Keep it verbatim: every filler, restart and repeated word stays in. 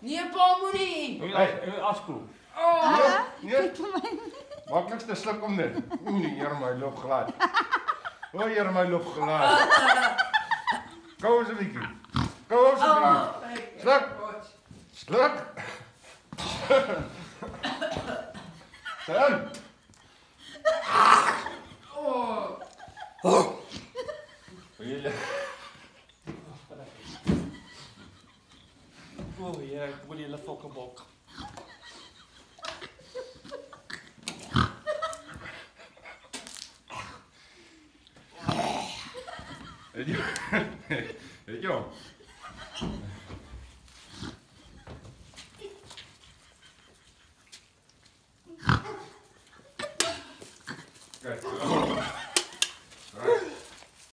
Nee, pa moenie. Hey, afskoel. Oh. Nee, nee. Makkelijkste sluk om dit. Oeh, nee, hier my loop glad. O, hier my loop glad. Kou eens 'n bietjie. Kou eens 'n bietjie. Sluk. Sluk. Staan. Oh. Oh. Julle. O, ja, ek moet julle fokkebok. Weet jy? Weet jy? Kijk.